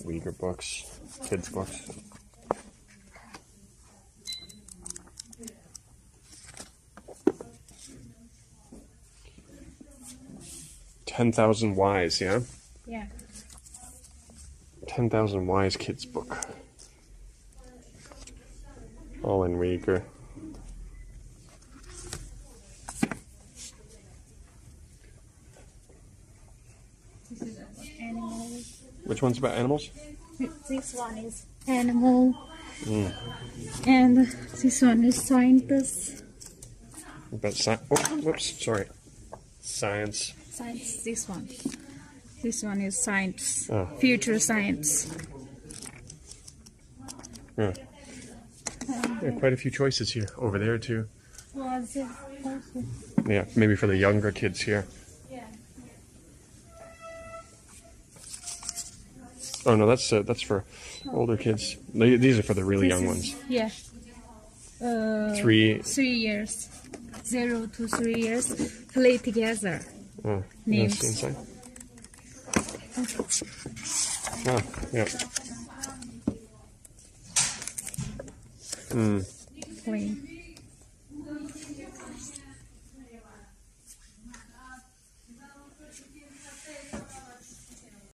Uyghur books, kids books. "10,000 Whys," yeah? Yeah. 10,000 Whys kids book. All in Uyghur. This is about animals. Which one's about animals? This one is animal. And this one is scientist. About science. Oh, whoops, sorry. Science. Science, this one. This one is science. Oh. Future science. Yeah. Yeah, quite a few choices here. Over there too. Was it also? Yeah, maybe for the younger kids here. Yeah. Oh no, that's for older kids. These are for the really young ones. Yeah. 3 years. 0 to 3 years. Play together. Oh, Names. that's inside. Oh, yeah. Play.